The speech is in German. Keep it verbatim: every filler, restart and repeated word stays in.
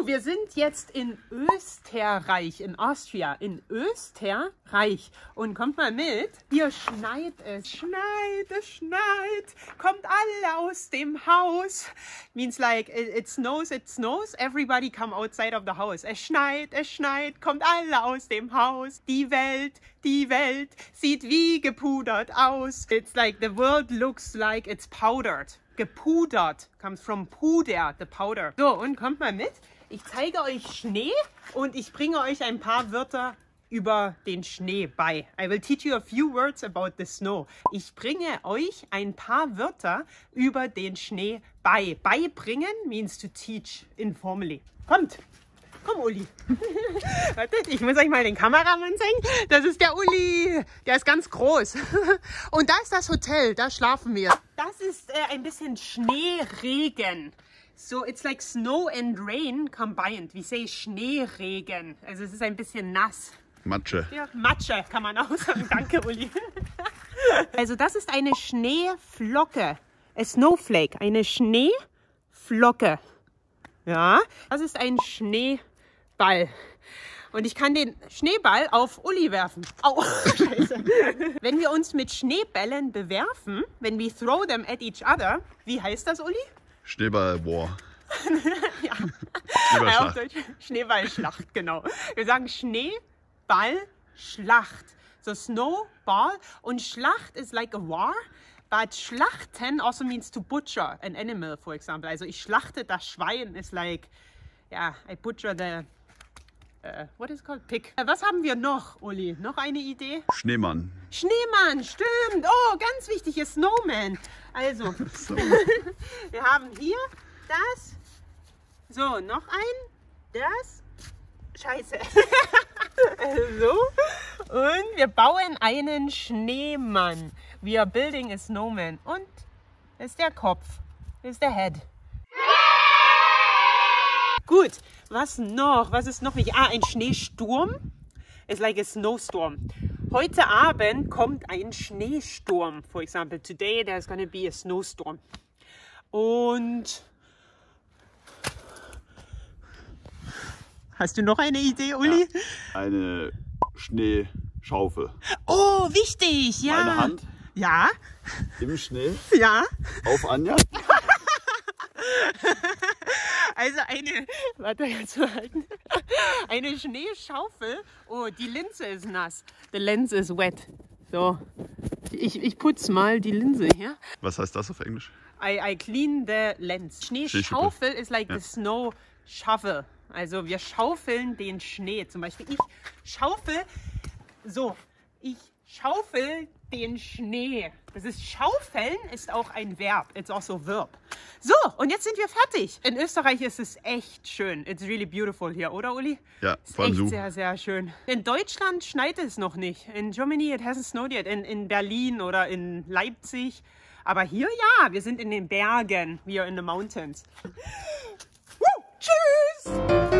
So, wir sind jetzt in Österreich, in Austria, in Österreich. Und kommt mal mit, hier schneit es, schneit, es schneit, kommt alle aus dem Haus. Means like, it, it snows, it snows, everybody come outside of the house. Es schneit, es schneit, kommt alle aus dem Haus. Die Welt, die Welt sieht wie gepudert aus. It's like, the world looks like it's powdered. Gepudert, comes from puder, the powder. So, und kommt mal mit. Ich zeige euch Schnee und ich bringe euch ein paar Wörter über den Schnee bei. I will teach you a few words about the snow. Ich bringe euch ein paar Wörter über den Schnee bei. Beibringen means to teach informally. Kommt! Komm, Uli. Wartet, ich muss euch mal den Kameramann zeigen. Das ist der Uli. Der ist ganz groß. Und da ist das Hotel. Da schlafen wir. Das ist äh, ein bisschen Schneeregen. So, it's like snow and rain combined. We say Schneeregen. Also es ist ein bisschen nass. Matsche. Ja, Matsche kann man auch sagen. Danke, Uli. Also das ist eine Schneeflocke. A snowflake. Eine Schneeflocke. Ja, das ist ein Schneeball. Und ich kann den Schneeball auf Uli werfen. Au, Scheiße. Wenn wir uns mit Schneebällen bewerfen, wenn we throw them at each other, wie heißt das, Uli? Schneeball-War. Ja. Schneeballschlacht. Ja, Schneeballschlacht, genau. Wir sagen Schneeballschlacht. So Snowball und Schlacht is like a war. But schlachten also means to butcher an animal, for example. Also ich schlachte das Schwein is like, yeah, I butcher the, uh, what is it called? Pig. Uh, was haben wir noch, Uli? Noch eine Idee? Schneemann. Schneemann, stimmt. Oh, ganz wichtig, ist Snowman. Also, So. wir haben hier das. So, noch ein. Das. Scheiße. So. Und wir bauen einen Schneemann. We are building a snowman. Und das ist der Kopf. Das ist der Head. Gut, was noch? Was ist noch wichtig? Ah, ein Schneesturm. It's like a snowstorm. Heute Abend kommt ein Schneesturm. For example, today there's gonna be a snowstorm. Und hast du noch eine Idee, Uli? Ja, eine Schneeschaufel. Oh, wichtig, ja. Meine Hand Ja, im Schnee ja. auf Anja. Also eine, warte, jetzt zu halten. Eine Schneeschaufel. Oh, die Linse ist nass. The lens is wet. So, ich, ich putze mal die Linse hier. Was heißt das auf Englisch? I, I clean the lens. Schneeschaufel is like Ja. the snow shovel. Also wir schaufeln den Schnee. Zum Beispiel ich schaufel, so, ich schaufel den Schnee. Das ist schaufeln, ist auch ein Verb. It's also a verb. So, und jetzt sind wir fertig. In Österreich ist es echt schön. It's really beautiful hier, oder Uli? Ja, Ist vor allem echt so. sehr, sehr schön. In Deutschland schneit es noch nicht. In Germany, it hasn't snowed yet. In, in Berlin oder in Leipzig. Aber hier ja, wir sind in den Bergen. We are in the mountains. Woo, tschüss!